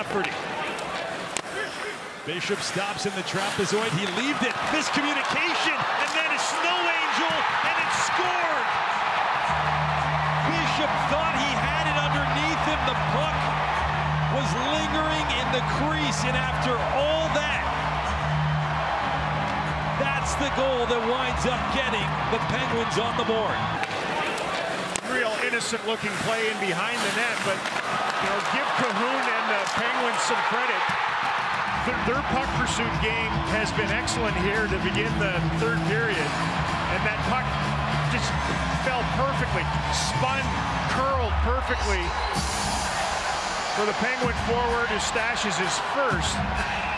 Lafferty. Bishop stops in the trapezoid. He leaved it. Miscommunication, and then a snow angel, and it's scored. Bishop thought he had it underneath him. The puck was lingering in the crease, and after all that, that's the goal that winds up getting the Penguins on the board. Real innocent-looking play in behind the net, but give Kahun and the Penguins some credit. Their puck pursuit game has been excellent here to begin the third period, and that puck just fell perfectly, spun, curled perfectly for the Penguin forward who stashes his first.